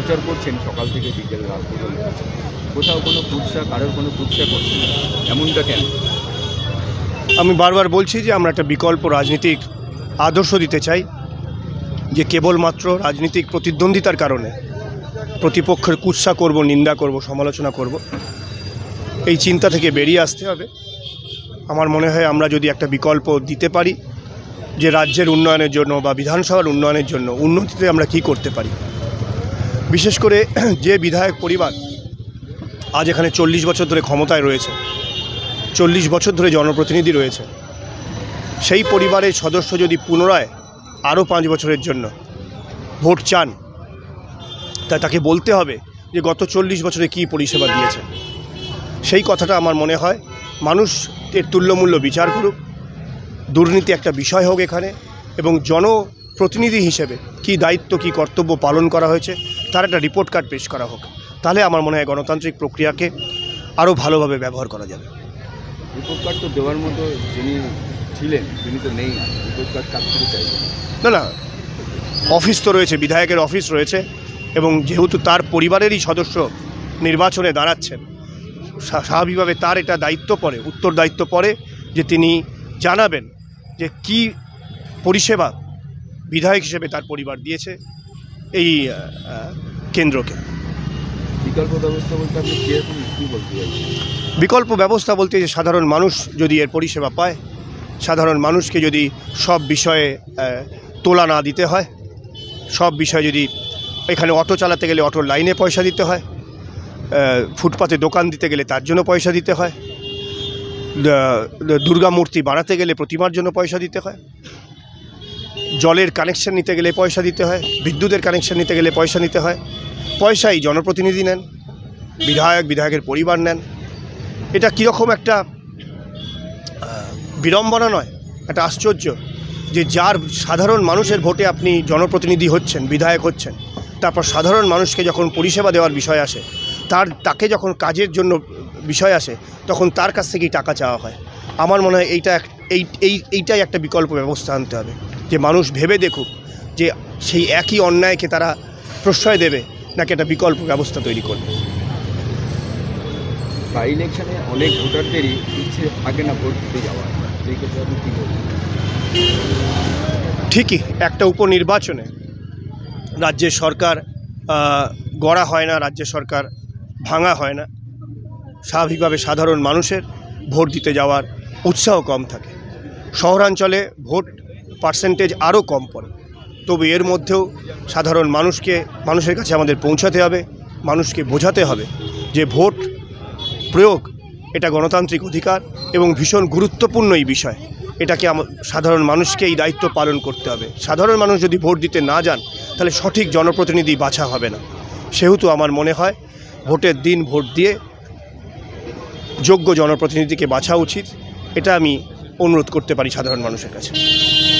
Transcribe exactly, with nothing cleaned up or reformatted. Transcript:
প্রচার করছেন সকাল থেকে বিকেল রাত পর্যন্ত, কোথাও কোনো কুৎসা, কারোর কোনো কুৎসা করছেন না, এমনটা কেন? আমি বারবার বলছি যে আমরা একটা বিকল্প রাজনীতিক আদর্শ দিতে চাই, যে কেবলমাত্র রাজনীতিক প্রতিদ্বন্দ্বিতার কারণে প্রতিপক্ষের কুৎসা করব, নিন্দা করব, সমালোচনা করব, এই চিন্তা থেকে বেরিয়ে আসতে হবে। আমার মনে হয় আমরা যদি একটা বিকল্প দিতে পারি যে রাজ্যের উন্নয়নের জন্য বা বিধানসভার উন্নয়নের জন্য উন্নতিতে আমরা কি করতে পারি, বিশেষ করে যে বিধায়ক পরিবার আজ এখানে চল্লিশ বছর ধরে ক্ষমতায় রয়েছে, চল্লিশ বছর ধরে জনপ্রতিনিধি রয়েছে, সেই পরিবারের সদস্য যদি পুনরায় আরও পাঁচ বছরের জন্য ভোট চান, তা তাকে বলতে হবে যে গত চল্লিশ বছরে কী পরিষেবা দিয়েছে। সেই কথাটা আমার মনে হয় মানুষ এর তুল্যমূল্য বিচার করুক, দুর্নীতি একটা বিষয় হোক এখানে, এবং জনপ্রতিনিধি হিসেবে কি দায়িত্ব, কি কর্তব্য পালন করা হয়েছে তার একটা রিপোর্ট কার্ড পেশ করা হোক। তাহলে আমার মনে হয় গণতান্ত্রিক প্রক্রিয়াকে আরও ভালোভাবে ব্যবহার করা যাবে। রিপোর্ট কার্ড তো দেওয়ার মতো যিনি ছিলেন তিনি তো নেই, রিপোর্ট কার্ড কাজ করে চাইবেন না। না, অফিস তো রয়েছে, বিধায়কের অফিস রয়েছে, এবং যেহেতু তার পরিবারেরই সদস্য নির্বাচনে দাঁড়াচ্ছেন, স্বাভাবিকভাবে তার এটা দায়িত্ব পড়ে, উত্তর দায়িত্ব পড়ে যে তিনি জানাবেন যে কি পরিষেবা বিধায়ক হিসেবে তার পরিবার দিয়েছে এই কেন্দ্রকে। বিকল্প ব্যবস্থা বলতে আপনি কীরকম কী বলতে চাইছেন? বিকল্প ব্যবস্থা বলতে যে সাধারণ মানুষ যদি এর পরিষেবা পায়, সাধারণ মানুষকে যদি সব বিষয়ে তোলা না দিতে হয়, সব বিষয়ে যদি এখানে অটো চালাতে গেলে অটোর লাইনে পয়সা দিতে হয়, ফুটপাতে দোকান দিতে গেলে তার জন্য পয়সা দিতে হয়, দুর্গা মূর্তি বানাতে গেলে প্রতিমার জন্য পয়সা দিতে হয়, জলের কানেকশন নিতে গেলে পয়সা দিতে হয়, বিদ্যুতের কানেকশন নিতে গেলে পয়সা নিতে হয়, পয়সাই জনপ্রতিনিধি নেন, বিধায়ক বিধায়কের পরিবার নেন। এটা কীরকম একটা বিড়ম্বনা নয়, একটা আশ্চর্য যে যার সাধারণ মানুষের ভোটে আপনি জনপ্রতিনিধি হচ্ছেন, বিধায়ক হচ্ছেন, তারপর সাধারণ মানুষকে যখন পরিষেবা দেওয়ার বিষয় আসে, তার তাকে যখন কাজের জন্য বিষয় আসে, তখন তার কাছ থেকেই টাকা চাওয়া হয়। আমার মনে হয় এইটা এই এই এইটাই একটা বিকল্প ব্যবস্থা আনতে হবে, যে মানুষ ভেবে দেখুক যে সেই একই অন্যায়কে তারা প্রশ্রয় দেবে নাকি একটা বিকল্প ব্যবস্থা তৈরি করবে। বাই ইলেকশনে অনেক ভোটারদেরই ইচ্ছে থাকে না ভোট দিতে যাওয়ার, সেই ক্ষেত্রে আপনি কী বলবেন? ঠিকই, একটা উপনির্বাচনে রাজ্যের সরকার গড়া হয় না, রাজ্য সরকার ভাঙা হয় না, স্বাভাবিকভাবে সাধারণ মানুষের ভোট দিতে যাওয়ার উৎসাহ কম থাকে। শহরাঞ্চলে ভোট পার্সেন্টেজ আরও কম পড়ে, তবে এর মধ্যেও সাধারণ মানুষকে মানুষের কাছে আমাদের পৌঁছাতে হবে, মানুষকে বোঝাতে হবে যে ভোট প্রয়োগ এটা গণতান্ত্রিক অধিকার এবং ভীষণ গুরুত্বপূর্ণ এই বিষয়। এটাকে সাধারণ মানুষকে এই দায়িত্ব পালন করতে হবে। সাধারণ মানুষ যদি ভোট দিতে না যান তাহলে সঠিক জনপ্রতিনিধি বাছা হবে না। সেহেতু আমার মনে হয় ভোটের দিন ভোট দিয়ে যোগ্য জনপ্রতিনিধিকে বাছা উচিত, এটা আমি অনুরোধ করতে পারি সাধারণ মানুষের কাছে।